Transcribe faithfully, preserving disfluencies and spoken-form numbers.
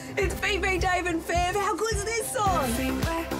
It's Phoebe, Dave and Fev. How good is this song?